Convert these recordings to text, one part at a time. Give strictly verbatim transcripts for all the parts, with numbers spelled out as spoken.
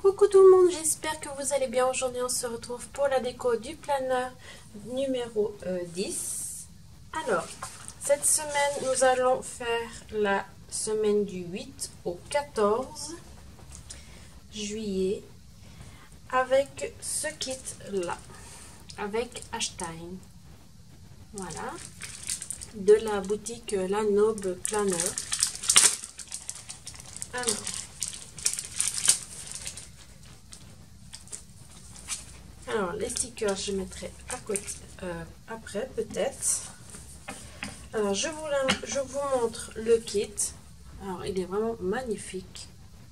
Coucou tout le monde, j'espère que vous allez bien. Aujourd'hui on se retrouve pour la déco du planeur numéro euh, dix. Alors, cette semaine nous allons faire la semaine du huit au quatorze juillet avec ce kit là, avec Ashtain. Voilà, de la boutique La Noble Planeur. Alors, Alors, les stickers, je mettrai à côté, euh, après, peut-être. Alors, je vous, la, je vous montre le kit. Alors, il est vraiment magnifique.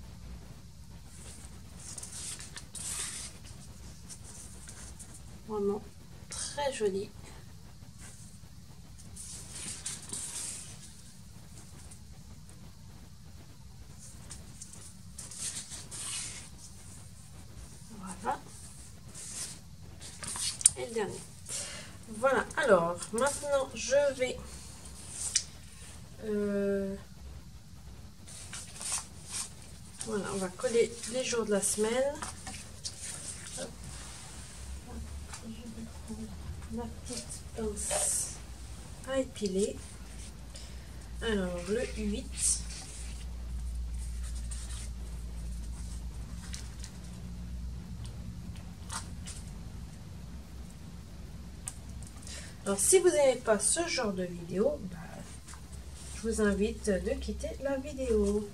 Vraiment très joli. Voilà. Et le dernier. Voilà, alors maintenant je vais euh, voilà, on va coller les jours de la semaine. Hop. Je vais prendre ma petite pince à épiler. Alors le huit. Alors, si vous n'aimez pas ce genre de vidéo, bah, je vous invite de quitter la vidéo.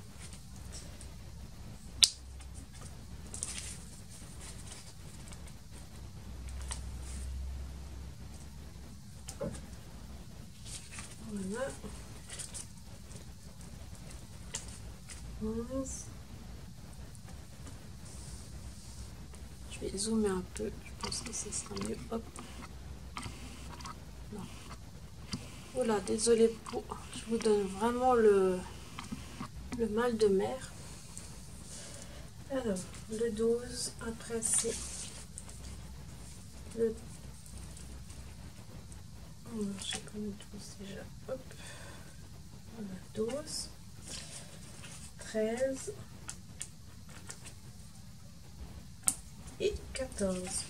Voilà. onze. Je vais zoomer un peu, je pense que ce sera mieux. Hop. Non. Oula, désolé pour. Je vous donne vraiment le, le mal de mer. Alors, le douze, après c'est le. Oh, je sais pas du tout déjà. Hop. Voilà, douze, treize et quatorze.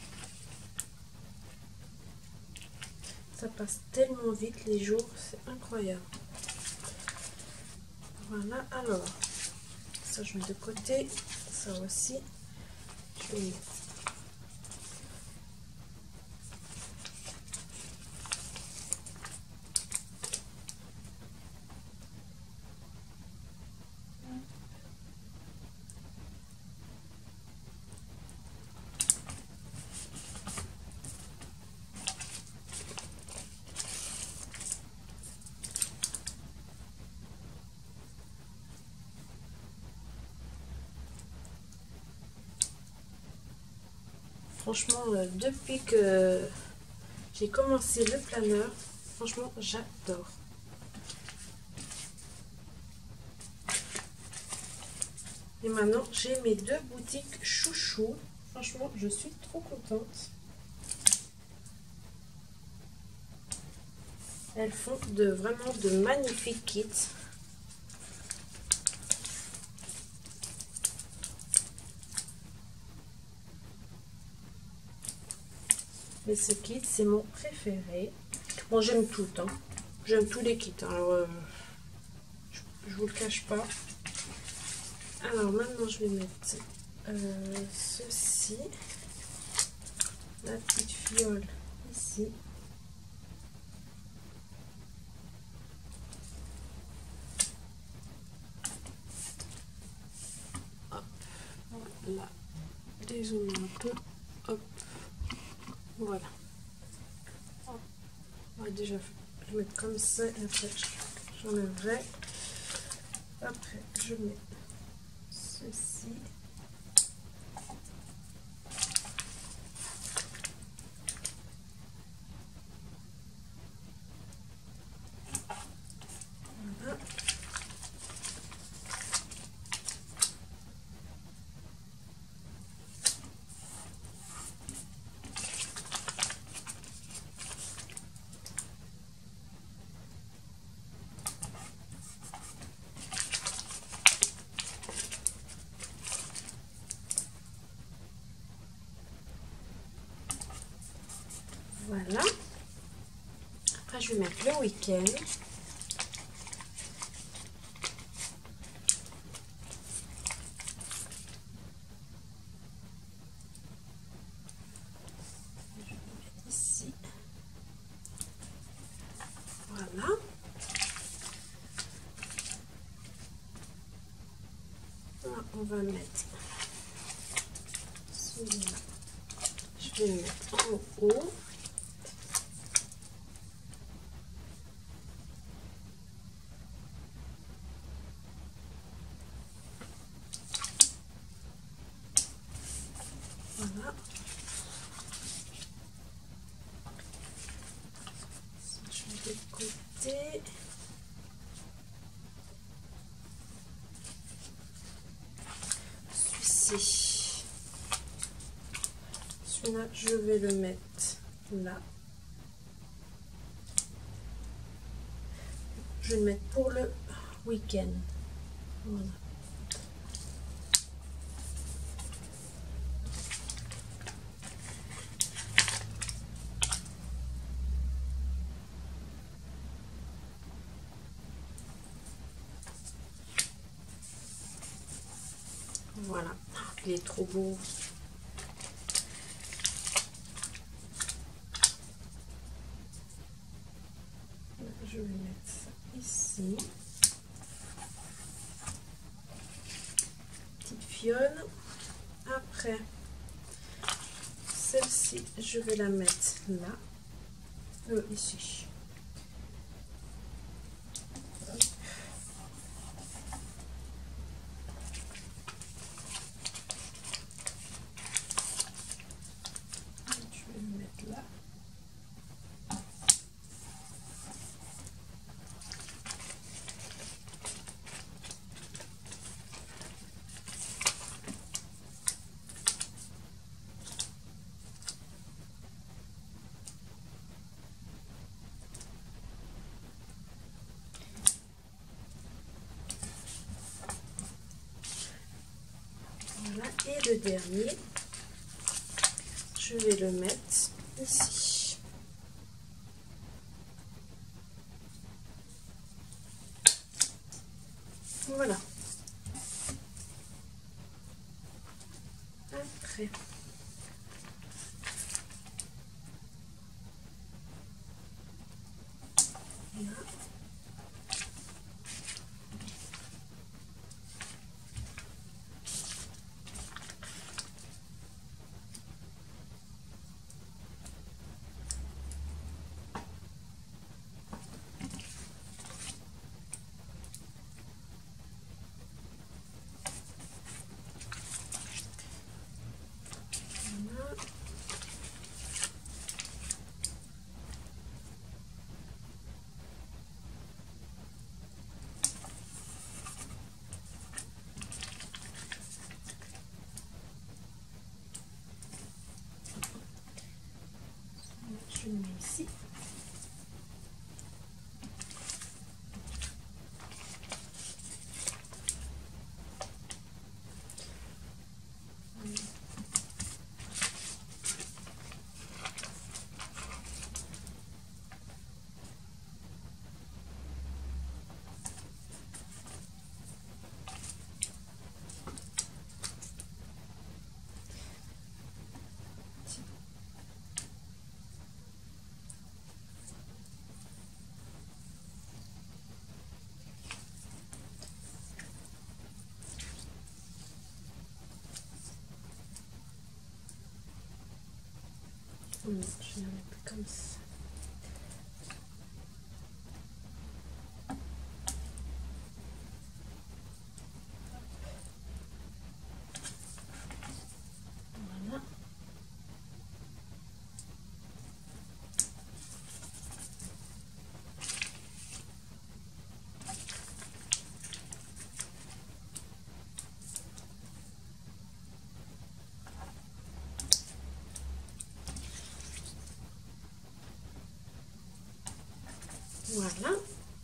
Ça passe tellement vite les jours, c'est incroyable. Voilà, alors, ça je mets de côté, ça aussi, je vais mettre. Franchement, euh, depuis que j'ai commencé le planeur, franchement, j'adore. Et maintenant, j'ai mes deux boutiques chouchou. Franchement, je suis trop contente. Elles font de vraiment de magnifiques kits. Mais ce kit, c'est mon préféré. Bon, j'aime tout, hein. J'aime tous les kits. Alors, euh, je, je vous le cache pas. Alors, maintenant, je vais mettre euh, ceci. La petite fiole ici. Hop. Voilà. Dézoomer un peu. Hop. Voilà. On va déjà le mettre comme ça et après j'enlèverai. Après je mets ceci. Voilà. Voilà. Après, je vais mettre le week-end. Ici. Voilà. Là, on va mettre celui-là. Je vais le mettre en haut. Voilà. Ça change de côté. Celui-ci. Celui-là, je vais le mettre là. Je vais le mettre pour le week-end. Voilà. Voilà, il est trop beau. Je vais mettre ça ici. Petite fionne. Après, celle-ci, je vais la mettre là. Euh, ici. Voilà, et le dernier, je vais le mettre ici. Voilà. Après, là. Je le mets ici. Je vais la mettre comme ça. Voilà. Voilà.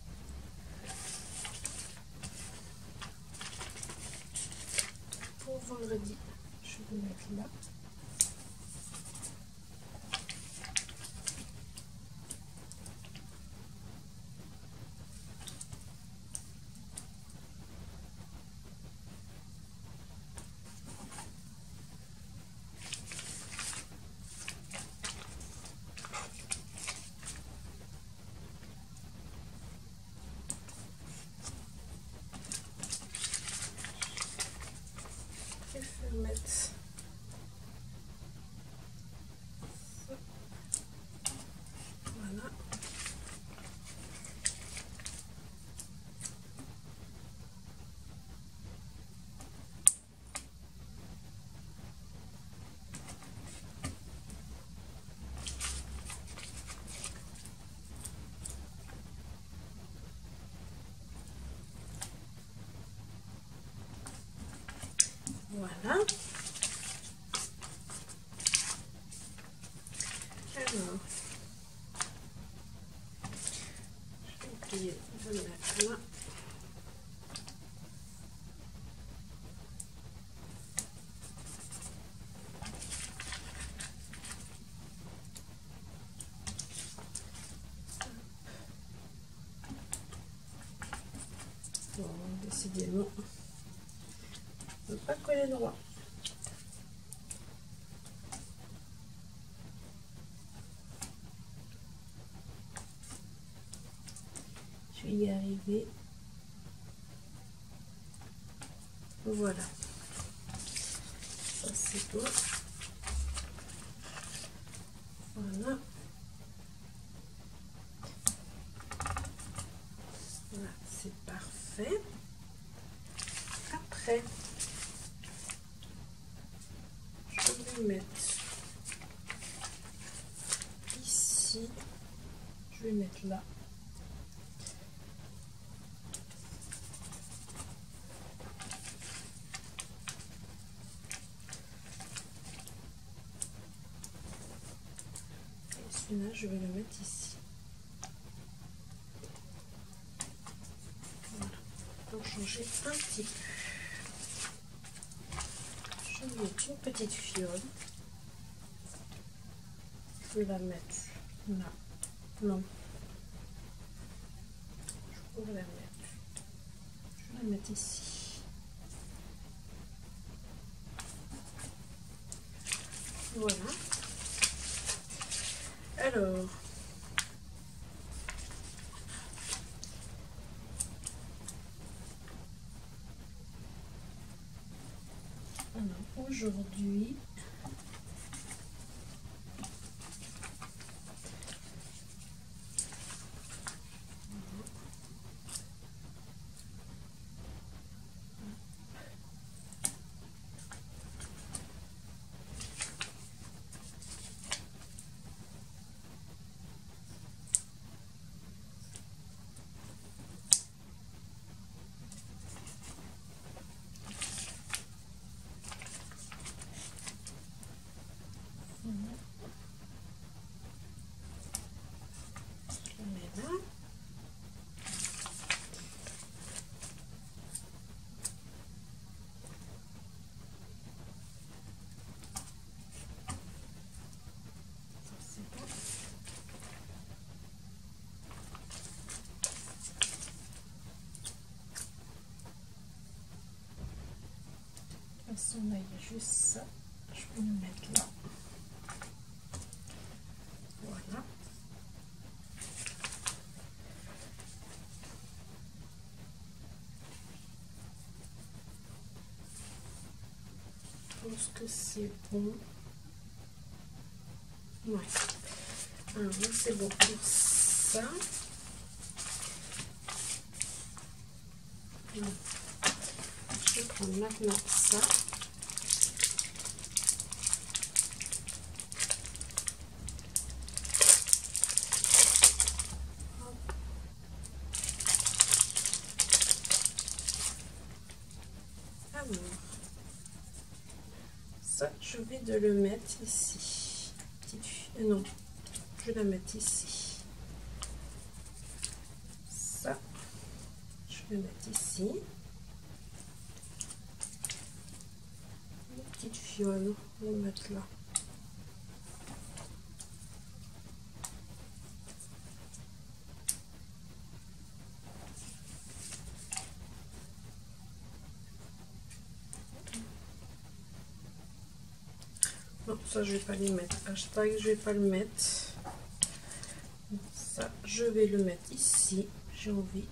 Pour vendredi, je vais mettre là. remettre ça. Voilà. Voilà. Alors, j'ai oublié de mettre là. Bon, décidément, ne pas coller droit. Je vais y arriver. Voilà. Ça c'est bon. Voilà. Voilà, c'est parfait. Après, je vais mettre ici. Je vais mettre là. Et celui-là, je vais le mettre ici. Voilà. Pour changer un petit peu. Je vais mettre une petite fiole. Je vais la mettre là. Non. Je pourrais la mettre. Je vais la mettre ici. Voilà. Alors, alors aujourd'hui, je le mets là. Ça c'est bon. De toute façon, là, il y a juste ça. Je peux le mettre là. Voilà. Je pense que c'est bon. Ouais. Alors là, c'est bon pour ça. Voilà. Je vais prendre maintenant ça. Alors, ça, je vais de le mettre ici. Petite fille, euh, non, je vais la mettre ici. Ça, je vais mettre ici. Une petite fiole, on va mettre là. Non, ça je vais pas les mettre. Hashtag, je vais pas le mettre. Ça, je vais le mettre ici. J'ai envie.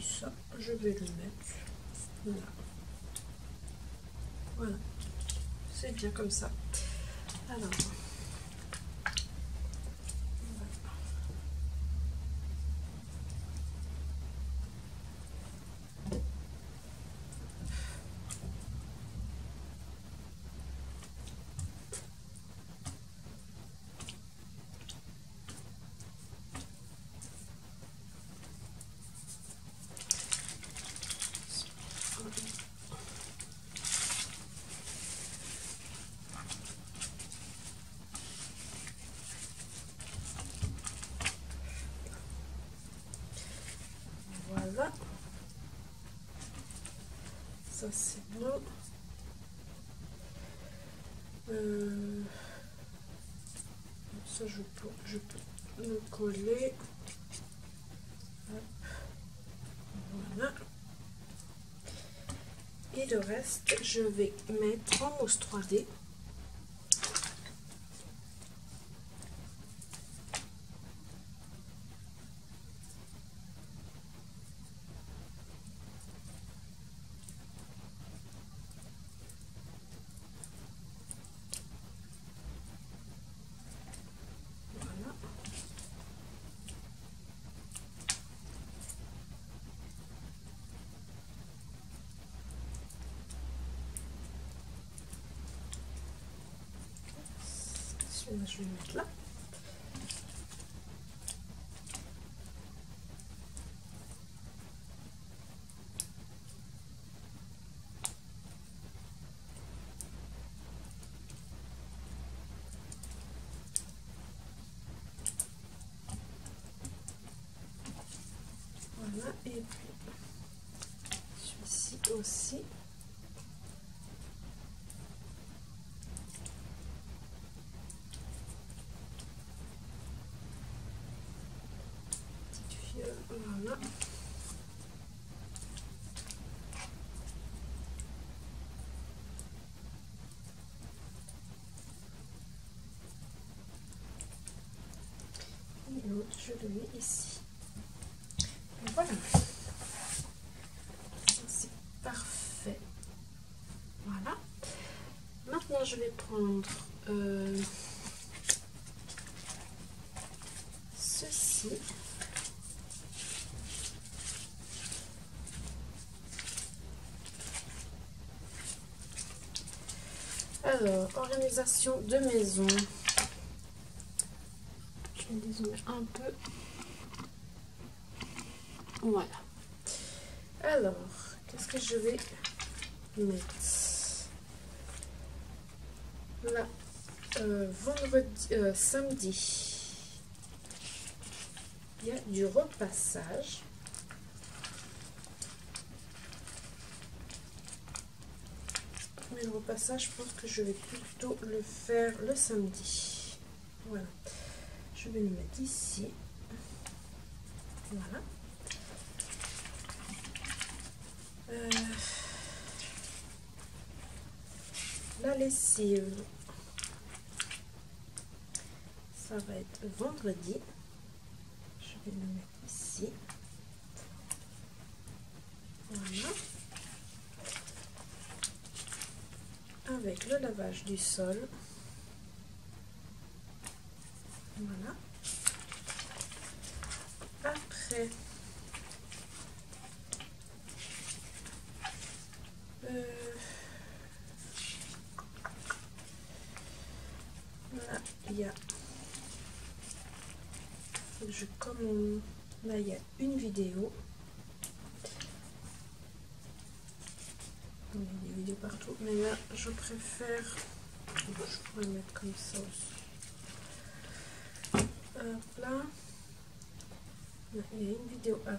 ça, je vais le mettre là. Voilà, c'est bien comme ça. Alors, voilà, ça c'est bon. Euh, ça je peux, je peux le coller. Hop. Voilà. Et le reste, je vais mettre en mousse trois D. Celui-là, je vais le mettre là. Voilà, et puis celui-ci aussi. Voilà. Et l'autre, je le mets ici. Et voilà. Ça, c'est parfait. Voilà. Maintenant, je vais prendre euh, ceci. Alors, organisation de maison. Je vais dézoomer un peu. Voilà. Alors, qu'est-ce que je vais mettre là? Euh, vendredi, euh, samedi, il y a du repassage. Mais le repassage, je pense que je vais plutôt le faire le samedi. Voilà. Je vais le mettre ici. Voilà. Euh, la lessive, ça va être vendredi. Je vais le mettre ici. Voilà. Avec le lavage du sol. Voilà. Après, euh, là, il y a, je commande, là, il y a une vidéo. Il y a des vidéos partout, mais là, je préfère, je pourrais mettre comme ça aussi. Hop là. Il y a une vidéo à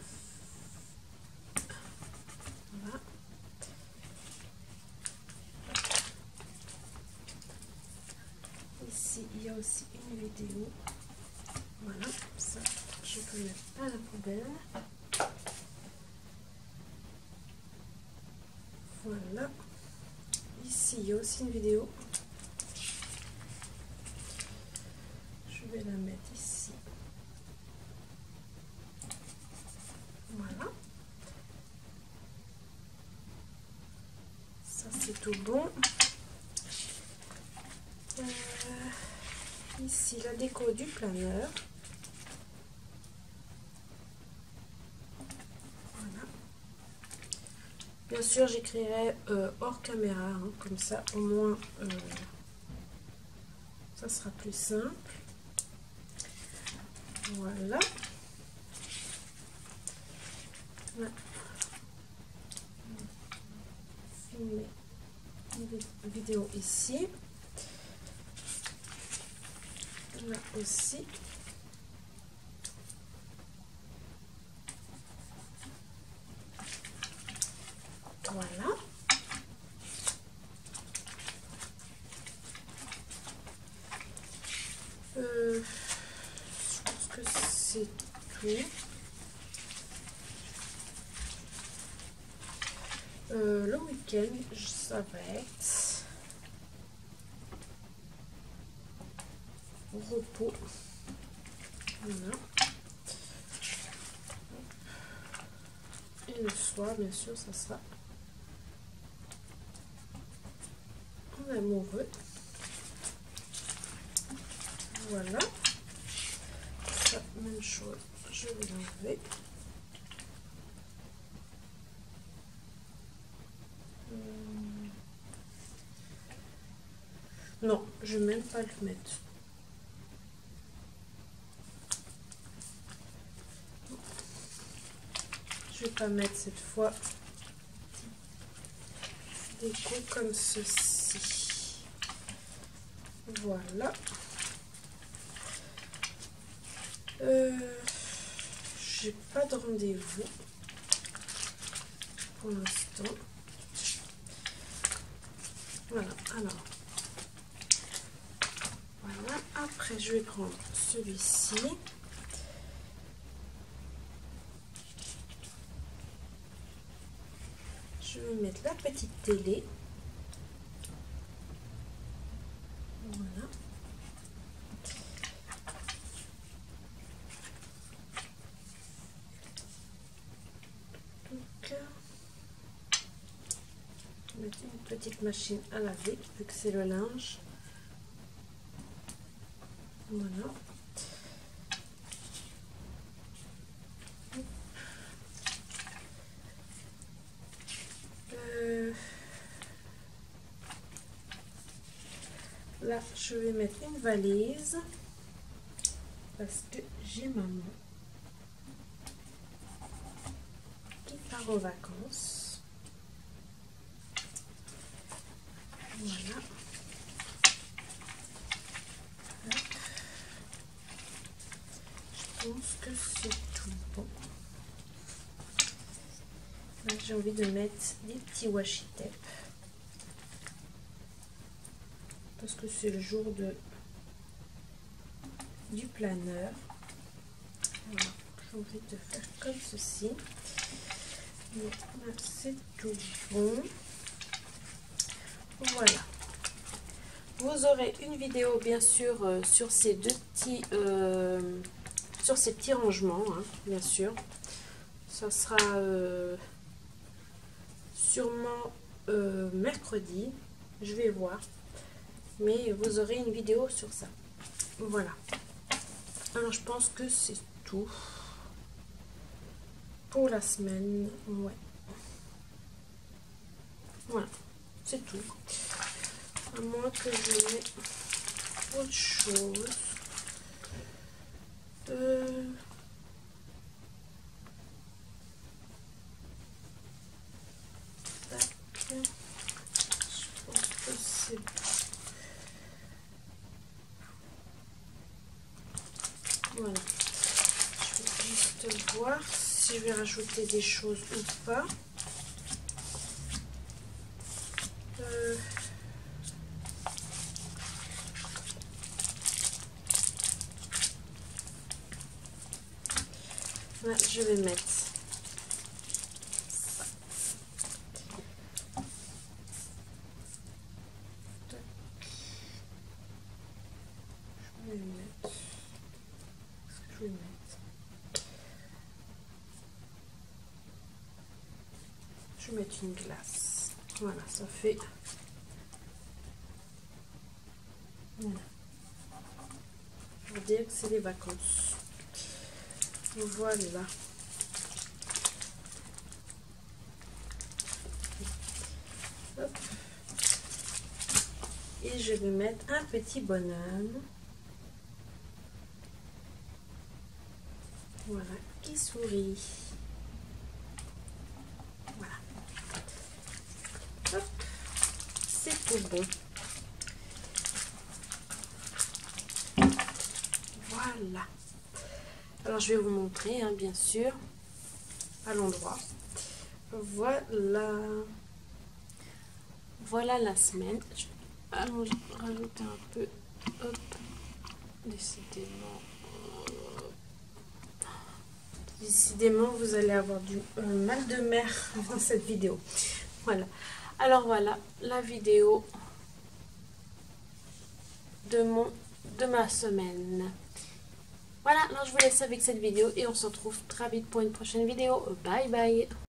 voilà. Ici, il y a aussi une vidéo. Voilà, ça, je peux mettre à la poubelle. Voilà. Ici, il y a aussi une vidéo. Je vais la mettre ici. Voilà. tout bon. Euh, ici, la déco du planeur. Voilà. Bien sûr, j'écrirai euh, hors caméra, hein, comme ça, au moins, euh, ça sera plus simple. Voilà. Là. Filmer une vidéo ici. Là aussi. Voilà. Euh, je pense que c'est tout. Euh, le week-end, ça va être repos. Voilà. Et le soir, bien sûr, ça sera en amoureux. Voilà. Ça, même chose, je vais l'enlever. Hum. Non, je ne vais même pas le mettre. Je vais pas mettre cette fois des coups comme ceci. Voilà. Euh, j'ai pas de rendez-vous pour l'instant. Voilà, alors voilà. Après, je vais prendre celui-ci. Je vais mettre la petite télé. Voilà. Donc, mettre une petite machine à laver, vu que c'est le linge. Voilà. Euh, là, je vais mettre une valise parce que j'ai maman qui part en vacances. Voilà. Je pense que c'est tout bon. Là, j'ai envie de mettre des petits washi tape parce que c'est le jour de du planeur. Voilà. J'ai envie de faire comme ceci. Donc là, c'est tout bon. Voilà. Vous aurez une vidéo bien sûr euh, sur ces deux petits euh, sur ces petits rangements, hein, bien sûr. Ça sera euh, sûrement euh, mercredi, je vais voir, mais vous aurez une vidéo sur ça. Voilà. Alors je pense que c'est tout pour la semaine. Ouais. Voilà, c'est tout. À moins que je mette autre chose. Euh... Tac. Je pense que c'est bon. Voilà. Je vais juste voir si je vais rajouter des choses ou pas. Euh... Ouais, je vais mettre ça. Je vais mettre. Qu'est-ce que je vais mettre? Je vais mettre une glace. Voilà, ça fait Voilà. Pour dire que c'est les vacances. Voilà. Hop. Et je vais mettre un petit bonhomme. Voilà, qui sourit. Voilà. Hop. C'est tout bon. Voilà. Alors je vais vous montrer, hein, bien sûr, à l'endroit. Voilà. Voilà la semaine. Je vais allonger, rajouter un peu. Hop. Décidément. Décidément, vous allez avoir du euh, mal de mer dans cette vidéo. Voilà. Alors voilà la vidéo de mon de ma semaine. Voilà, alors je vous laisse avec cette vidéo et on se retrouve très vite pour une prochaine vidéo. Bye bye.